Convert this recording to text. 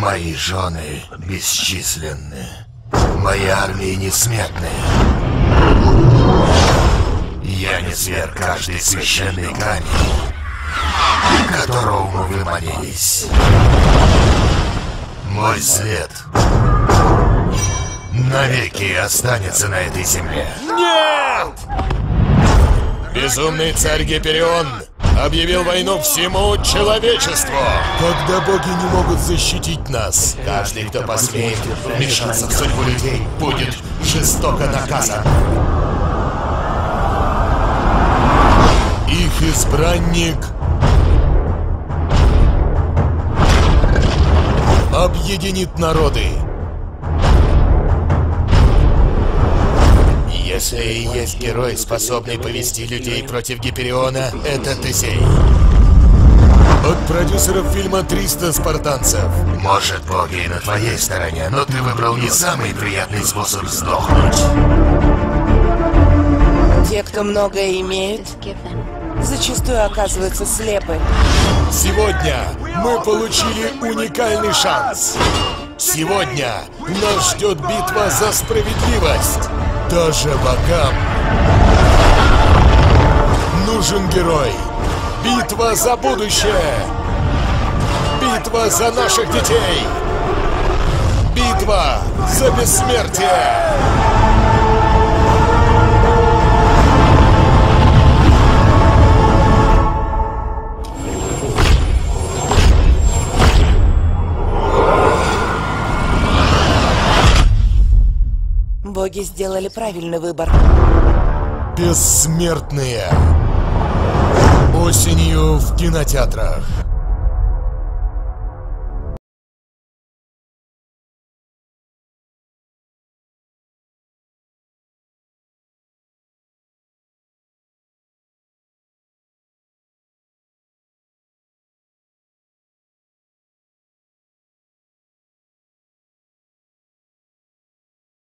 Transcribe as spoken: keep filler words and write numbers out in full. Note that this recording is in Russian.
Мои жены бесчисленны. Мои армии несметны. Я не сверг каждый священный камень, которому вы молились. Мой след навеки останется на этой земле. Нет! Безумный царь Гиперион объявил войну всему человечеству. Когда боги не могут защитить нас, каждый, кто посмеет вмешаться в судьбу людей, будет жестоко наказан. Их избранник объединит народы. Если и есть герой, способный повести людей против Гипериона, это Тесей. От продюсеров фильма «триста спартанцев». Может, боги и на твоей стороне, но ты выбрал не самый приятный способ сдохнуть. Те, кто многое имеет, зачастую оказываются слепы. Сегодня мы получили уникальный шанс. Сегодня нас ждет битва за справедливость. Даже богам нужен герой. Битва за будущее. Битва за наших детей. Битва за бессмертие. Боги сделали правильный выбор. Бессмертные. Осенью в кинотеатрах.